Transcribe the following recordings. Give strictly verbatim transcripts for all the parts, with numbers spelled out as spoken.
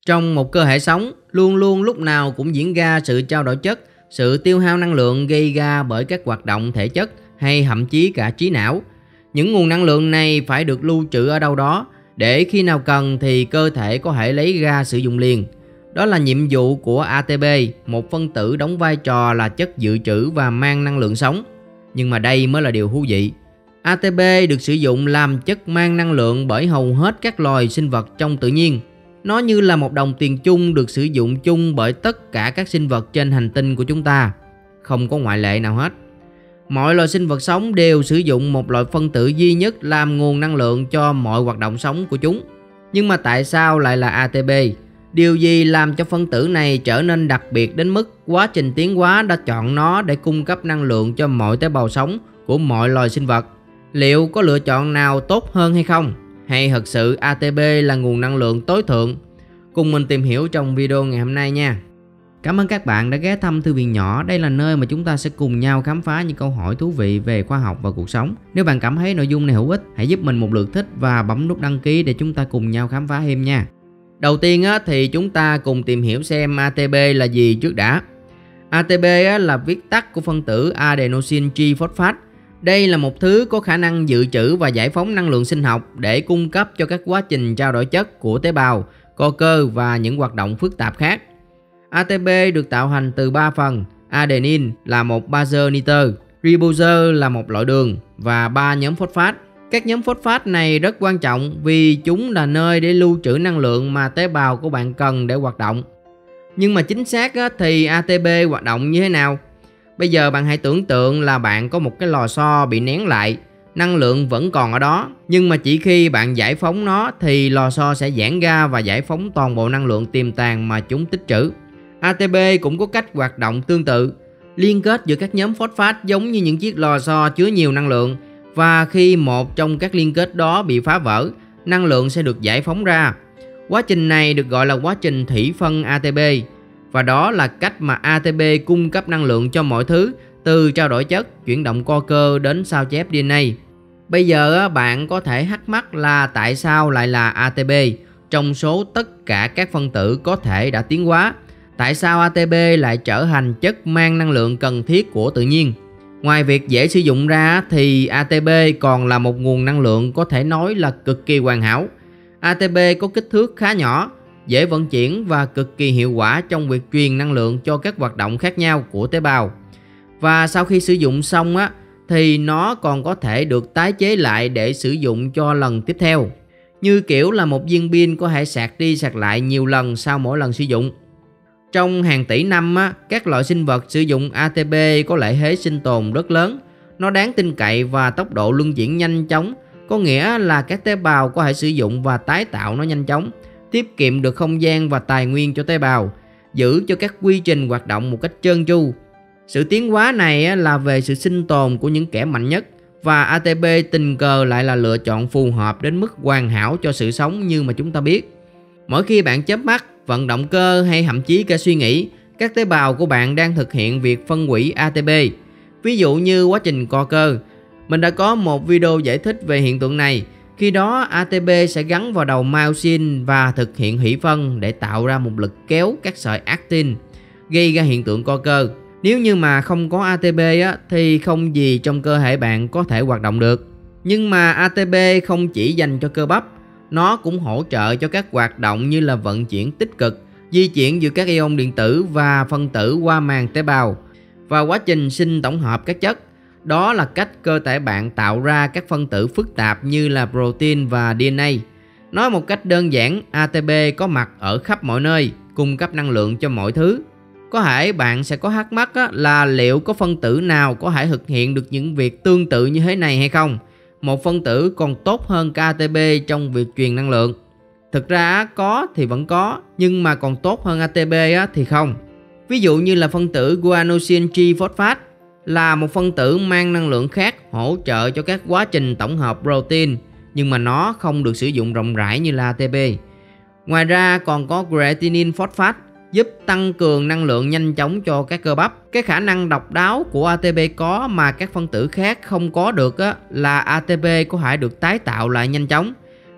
Trong một cơ thể sống, luôn luôn lúc nào cũng diễn ra sự trao đổi chất, sự tiêu hao năng lượng gây ra bởi các hoạt động thể chất hay thậm chí cả trí não. Những nguồn năng lượng này phải được lưu trữ ở đâu đó để khi nào cần thì cơ thể có thể lấy ra sử dụng liền. Đó là nhiệm vụ của a tê pê, một phân tử đóng vai trò là chất dự trữ và mang năng lượng sống. Nhưng mà đây mới là điều thú vị. a tê pê được sử dụng làm chất mang năng lượng bởi hầu hết các loài sinh vật trong tự nhiên. Nó như là một đồng tiền chung được sử dụng chung bởi tất cả các sinh vật trên hành tinh của chúng ta, không có ngoại lệ nào hết. Mọi loài sinh vật sống đều sử dụng một loại phân tử duy nhất làm nguồn năng lượng cho mọi hoạt động sống của chúng. Nhưng mà tại sao lại là a tê pê? Điều gì làm cho phân tử này trở nên đặc biệt đến mức quá trình tiến hóa đã chọn nó để cung cấp năng lượng cho mọi tế bào sống của mọi loài sinh vật? Liệu có lựa chọn nào tốt hơn hay không? Hay thật sự a tê pê là nguồn năng lượng tối thượng? Cùng mình tìm hiểu trong video ngày hôm nay nha. Cảm ơn các bạn đã ghé thăm Thư viện Nhỏ. Đây là nơi mà chúng ta sẽ cùng nhau khám phá những câu hỏi thú vị về khoa học và cuộc sống. Nếu bạn cảm thấy nội dung này hữu ích, hãy giúp mình một lượt thích và bấm nút đăng ký để chúng ta cùng nhau khám phá thêm nha. Đầu tiên á, thì chúng ta cùng tìm hiểu xem a tê pê là gì trước đã. a tê pê á, là viết tắt của phân tử adenosine triphosphate. Đây là một thứ có khả năng dự trữ và giải phóng năng lượng sinh học để cung cấp cho các quá trình trao đổi chất của tế bào, co cơ và những hoạt động phức tạp khác. a tê pê được tạo thành từ ba phần: adenine là một bazơ nitơ, ribose là một loại đường và ba nhóm phosphate. Các nhóm phosphate này rất quan trọng vì chúng là nơi để lưu trữ năng lượng mà tế bào của bạn cần để hoạt động. Nhưng mà chính xác á, thì a tê pê hoạt động như thế nào? Bây giờ bạn hãy tưởng tượng là bạn có một cái lò xo bị nén lại, năng lượng vẫn còn ở đó, nhưng mà chỉ khi bạn giải phóng nó thì lò xo sẽ giãn ra và giải phóng toàn bộ năng lượng tiềm tàng mà chúng tích trữ. a tê pê cũng có cách hoạt động tương tự, liên kết giữa các nhóm phosphate giống như những chiếc lò xo chứa nhiều năng lượng, và khi một trong các liên kết đó bị phá vỡ, năng lượng sẽ được giải phóng ra. Quá trình này được gọi là quá trình thủy phân a tê pê, và đó là cách mà a tê pê cung cấp năng lượng cho mọi thứ, từ trao đổi chất, chuyển động co cơ đến sao chép đê en a. Bây giờ bạn có thể thắc mắc là tại sao lại là a tê pê trong số tất cả các phân tử có thể đã tiến hóa? Tại sao a tê pê lại trở thành chất mang năng lượng cần thiết của tự nhiên? Ngoài việc dễ sử dụng ra thì a tê pê còn là một nguồn năng lượng có thể nói là cực kỳ hoàn hảo. a tê pê có kích thước khá nhỏ, dễ vận chuyển và cực kỳ hiệu quả trong việc truyền năng lượng cho các hoạt động khác nhau của tế bào. Và sau khi sử dụng xong á, thì nó còn có thể được tái chế lại để sử dụng cho lần tiếp theo. Như kiểu là một viên pin có thể sạc đi sạc lại nhiều lần sau mỗi lần sử dụng. Trong hàng tỷ năm á, các loại sinh vật sử dụng a tê pê có lợi thế sinh tồn rất lớn. Nó đáng tin cậy và tốc độ luân chuyển nhanh chóng, có nghĩa là các tế bào có thể sử dụng và tái tạo nó nhanh chóng, tiết kiệm được không gian và tài nguyên cho tế bào, giữ cho các quy trình hoạt động một cách trơn tru. Sự tiến hóa này là về sự sinh tồn của những kẻ mạnh nhất, và a tê pê tình cờ lại là lựa chọn phù hợp đến mức hoàn hảo cho sự sống như mà chúng ta biết. Mỗi khi bạn chớp mắt, vận động cơ hay thậm chí cả suy nghĩ, các tế bào của bạn đang thực hiện việc phân hủy a tê pê. Ví dụ như quá trình co cơ. Mình đã có một video giải thích về hiện tượng này. Khi đó a tê pê sẽ gắn vào đầu myosin và thực hiện hủy phân để tạo ra một lực kéo các sợi actin, gây ra hiện tượng co cơ. Nếu như mà không có a tê pê á, thì không gì trong cơ thể bạn có thể hoạt động được. Nhưng mà a tê pê không chỉ dành cho cơ bắp, nó cũng hỗ trợ cho các hoạt động như là vận chuyển tích cực, di chuyển giữa các ion điện tử và phân tử qua màng tế bào, và quá trình sinh tổng hợp các chất. Đó là cách cơ thể bạn tạo ra các phân tử phức tạp như là protein và đê en a. Nói một cách đơn giản, a tê pê có mặt ở khắp mọi nơi, cung cấp năng lượng cho mọi thứ. Có thể bạn sẽ có thắc mắc là liệu có phân tử nào có thể thực hiện được những việc tương tự như thế này hay không? Một phân tử còn tốt hơn cả a tê pê trong việc truyền năng lượng. Thực ra có thì vẫn có, nhưng mà còn tốt hơn a tê pê thì không. Ví dụ như là phân tử guanosine triphosphate là một phân tử mang năng lượng khác, hỗ trợ cho các quá trình tổng hợp protein, nhưng mà nó không được sử dụng rộng rãi như là a tê pê. Ngoài ra còn có creatinine phosphate giúp tăng cường năng lượng nhanh chóng cho các cơ bắp. Cái khả năng độc đáo của a tê pê có mà các phân tử khác không có được á, là a tê pê có thể được tái tạo lại nhanh chóng.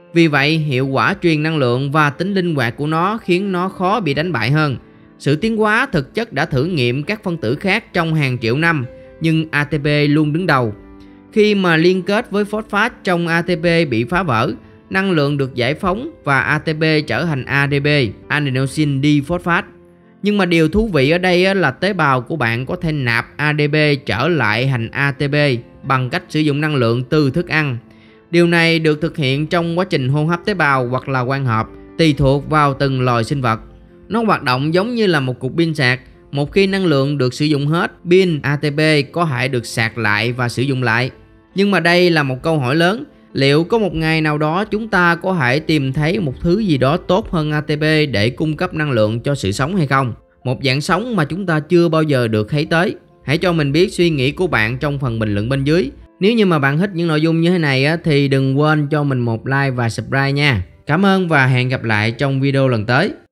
Vì vậy, hiệu quả truyền năng lượng và tính linh hoạt của nó khiến nó khó bị đánh bại hơn. Sự tiến hóa thực chất đã thử nghiệm các phân tử khác trong hàng triệu năm, nhưng a tê pê luôn đứng đầu. Khi mà liên kết với phosphat trong a tê pê bị phá vỡ, năng lượng được giải phóng và a tê pê trở thành a đê pê, adenosine diphosphate. Nhưng mà điều thú vị ở đây là tế bào của bạn có thể nạp a đê pê trở lại thành a tê pê bằng cách sử dụng năng lượng từ thức ăn. Điều này được thực hiện trong quá trình hô hấp tế bào hoặc là quang hợp, tùy thuộc vào từng loài sinh vật. Nó hoạt động giống như là một cục pin sạc. Một khi năng lượng được sử dụng hết, pin a tê pê có thể được sạc lại và sử dụng lại. Nhưng mà đây là một câu hỏi lớn. Liệu có một ngày nào đó chúng ta có thể tìm thấy một thứ gì đó tốt hơn a tê pê để cung cấp năng lượng cho sự sống hay không? Một dạng sống mà chúng ta chưa bao giờ được thấy tới. Hãy cho mình biết suy nghĩ của bạn trong phần bình luận bên dưới. Nếu như mà bạn thích những nội dung như thế này thì đừng quên cho mình một like và subscribe nha. Cảm ơn và hẹn gặp lại trong video lần tới.